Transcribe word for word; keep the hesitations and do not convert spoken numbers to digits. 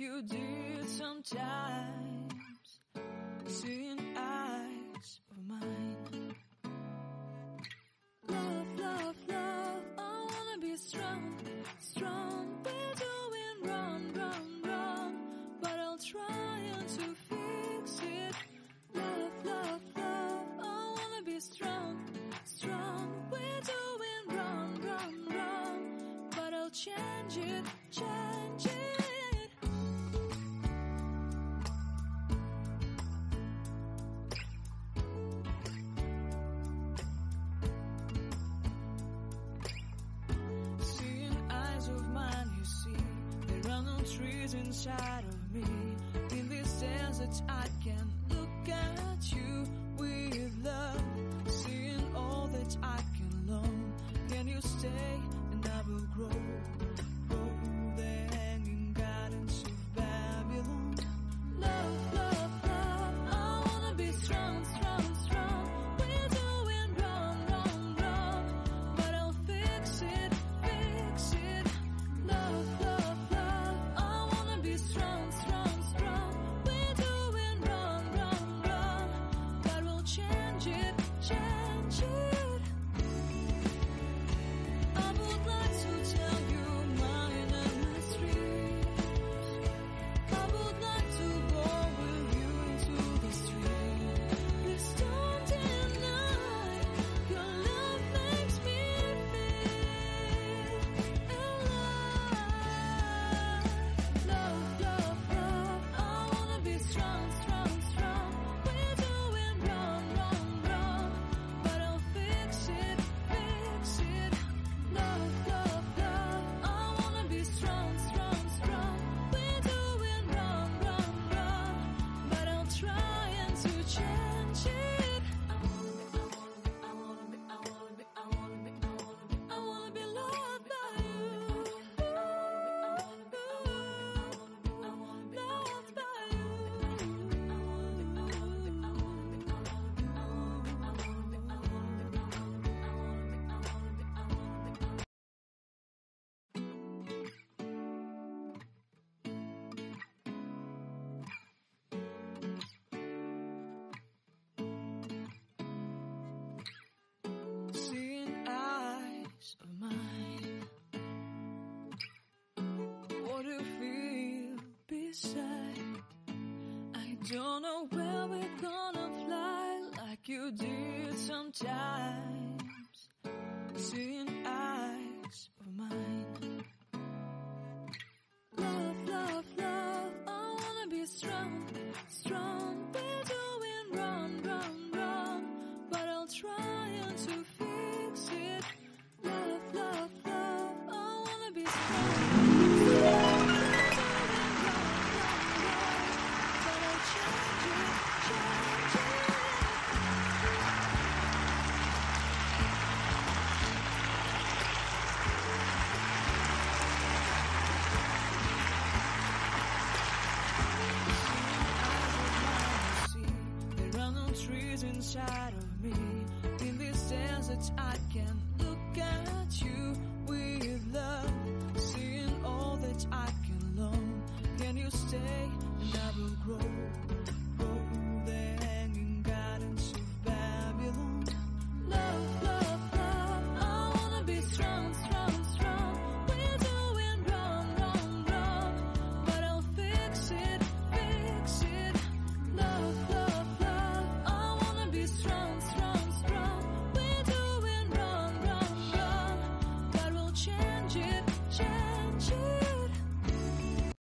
you did sometimes, seeing eyes of mine. Love, love, love, I wanna be strong, strong. We're doing wrong, wrong, wrong, but I'll try to fix it. Love, love, love, I wanna be strong, strong. We're doing wrong, wrong, wrong, but I'll change it, change it. Trees inside of me, in this desert I can look at you with love, seeing all that I can learn. Can you stay and I will grow, grow the hanging gardens of Babylon. Love, love, love, I wanna be strong, strong, strong. We're doing wrong, wrong, wrong, but I'll fix it, fix it. Love, love, strong, strong, strong. We're doing wrong, wrong, wrong, but we'll change it, change it. I would like to tell you mine and my streets. I would like to go with you into the street. Please don't deny your love makes me feel alive. Love, love, love, I wanna be strong, strong, strong. We're doing wrong, wrong, wrong, but I'll fix it, fix it. Love, love, love, I wanna be strong, strong, strong. We're doing wrong, wrong, wrong, but I'll try and to change it. I wanna be, I wanna be, I wanna be, I wanna be, I wanna be, I wanna be loved by you. Loved by you. Seeing eyes of mine, what do you feel beside? I don't know where we're gonna fly like you did sometimes. Seeing eyes of mine. Love, love, love, I wanna be strong, strong. We're doing wrong, wrong, wrong, but I'll try to fix it. Love, love, love, I wanna be strong. Trees inside of me, in this desert I can look at you with love, seeing all that I can learn. Can you stay and I will grow,